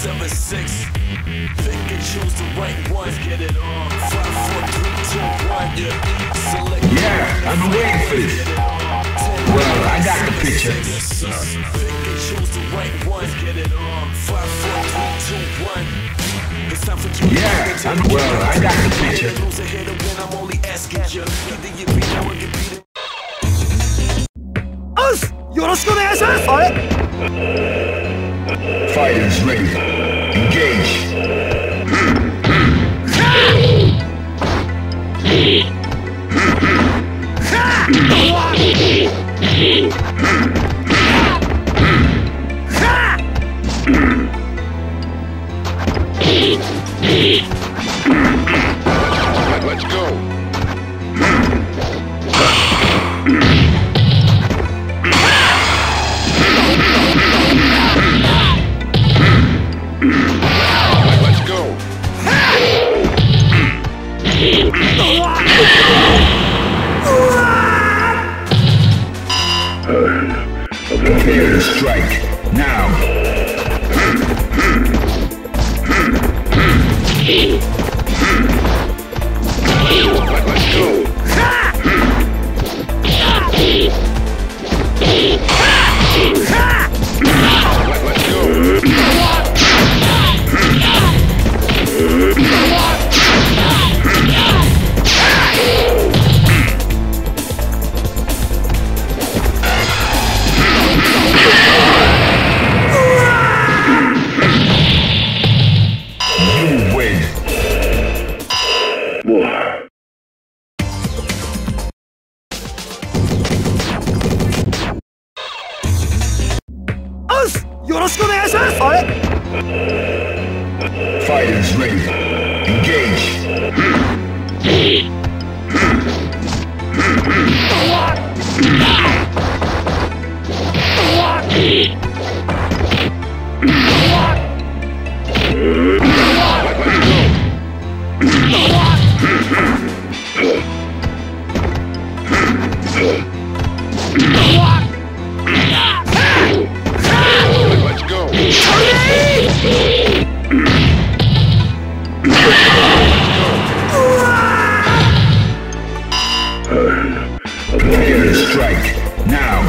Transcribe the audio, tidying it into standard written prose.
7-6. Think and choose the right one. Get it on. 5, 4, 3, 2, 1. Yeah. Select. Yeah, I've been waiting for this. Well, I got the picture. Think and choose the right one. Get it on. 5, 4, 3, 2, 1. It's time for you. Yeah, well, I got the picture. Lose a hit or win. I'm only asking you. Either you beat or you beat it. よろしくお願いします。あれ Fighters ready. Engage. Let's go. Let's go. Prepare to strike. Now. Let's go. Let's go. You win. Fighters ready. Engage. Let's go. Prepare to strike. Now.